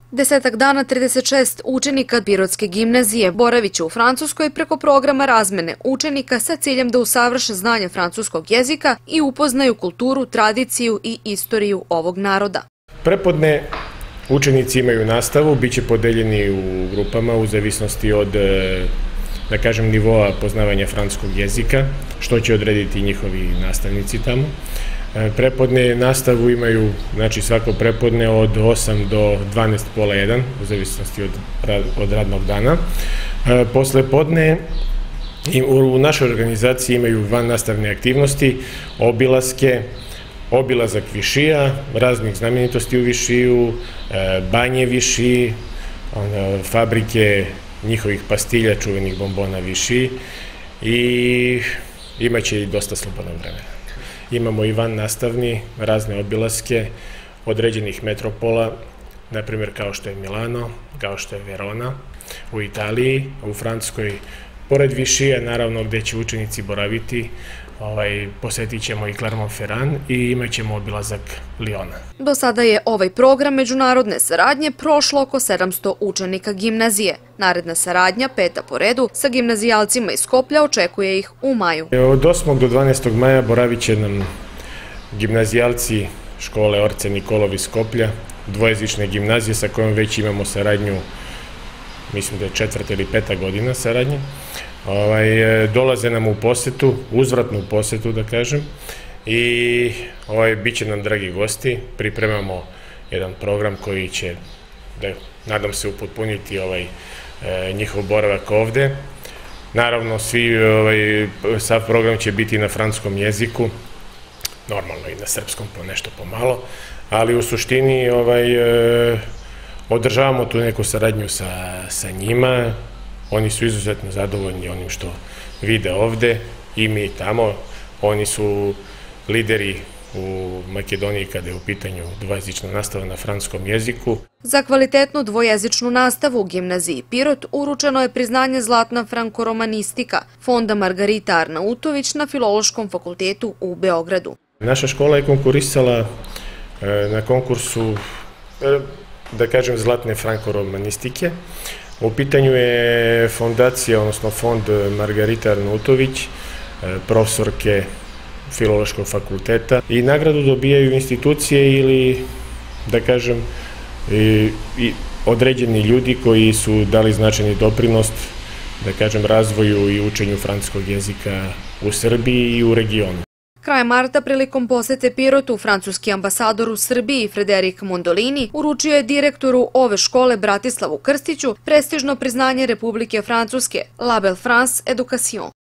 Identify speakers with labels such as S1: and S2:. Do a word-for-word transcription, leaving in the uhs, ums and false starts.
S1: Desetak dana trideset šest učenika Pirotske gimnazije boraviće u Francuskoj preko programa razmene učenika sa ciljem da usavrše znanje francuskog jezika i upoznaju kulturu, tradiciju i istoriju ovog naroda.
S2: Prepodne učenici imaju nastavu, bit će podeljeni u grupama u zavisnosti od, da kažem, nivoa poznavanja francuskog jezika, što će odrediti njihovi nastavnici tamo. Prepodne nastavu imaju, znači svako prepodne od osam do dvanaest pola jedan, u zavisnosti od, od radnog dana. Posle podne u našoj organizaciji imaju van nastavne aktivnosti, obilaske, obilazak Višija, raznih znamenitosti u Višiju, banje Viši, fabrike njihovih pastilja, čuvenih bombona Viši, i imaće i dosta slobodnog vremena. Imamo i van nastavni, razne obilaske određenih metropola, na primjer kao što je Milano, kao što je Verona u Italiji, u Francuskoj, pored Višija, naravno, gde će učenici boraviti, ovaj, posetit ćemo i Clermont-Ferrand i imat ćemo obilazak Liona.
S1: Do sada je ovaj program međunarodne saradnje prošlo oko sedamsto učenika gimnazije. Naredna saradnja, peta po redu, sa gimnazijalcima iz Skoplja očekuje ih u maju.
S2: Od osmog do dvanaestog maja boravit će nam gimnazijalci škole Orce Nikolov iz Skoplja, dvojezične gimnazije sa kojom već imamo saradnju, mislim da je četvrta ili peta godina saradnje. Ovaj, dolaze nam u posetu, uzvratnu posetu da kažem, i ovaj, bit će nam dragi gosti. Pripremamo jedan program koji će, da, nadam se, upotpuniti ovaj, e, njihov boravak ovde. Naravno, svi, ovaj, sav program će biti na francuskom jeziku, normalno i na srpskom po nešto pomalo, ali u suštini ovaj, e, održavamo tu neku saradnju sa, sa njima. Oni su izuzetno zadovoljni onim što vide ovde i mi tamo. Oni su lideri u Makedoniji kada je u pitanju dvojezična nastava na francuskom jeziku.
S1: Za kvalitetnu dvojezičnu nastavu u gimnaziji Pirot uručeno je priznanje Zlatna frankoromanistika Fonda Margarita Arnautović na Filološkom fakultetu u Beogradu.
S2: Naša škola je konkurisala na konkursu, da kažem, Zlatne frankoromanistike. U pitanju je fondacija, odnosno fond Margarita Arnautović, profesorke Filološkog fakulteta, i nagradu dobijaju institucije ili, da kažem, i, i određeni ljudi koji su dali značajni doprinos, da kažem, razvoju i učenju francuskog jezika u Srbiji i u regionu.
S1: Krajem marta, prilikom posete Pirotu, francuski ambasador u Srbiji Frederik Mondolini uručio je direktoru ove škole Bratislavu Krstiću prestižno priznanje Republike Francuske, Label France Education.